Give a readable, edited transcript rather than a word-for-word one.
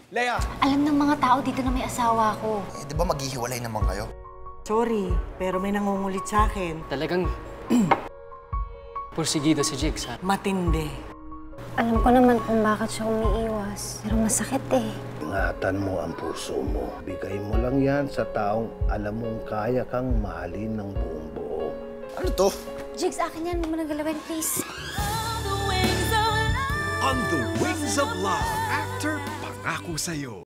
Lea! Alam ng mga tao dito na may asawa ko. Eh, di ba maghihiwalay naman kayo? Sorry, pero may nangungulit sa akin. Talagang porsigido si Jigs, ha? Matindi. Alam ko naman kung bakit siya umiiwas. Pero masakit eh. Ingatan mo ang puso mo. Bigay mo lang yan sa taong alam mong kaya kang mahalin ng buong buo. Ano to? Jigs, akin yan. Huwag mo nang galawin, please. On the Wings of Love, after Pangako Sa'yo.